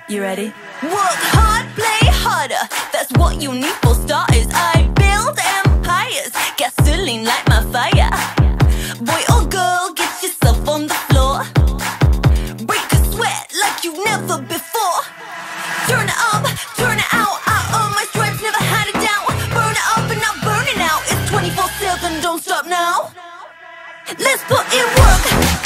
You ready? Work hard, play harder, that's what you need for starters. I build empires, gasoline light my fire. Boy or girl, get yourself on the floor. Break a sweat like you never before. Turn it up, turn it out. I earn my stripes, never had a doubt. Burn it up and not burning out. It's 24/7, don't stop now. Let's put in work.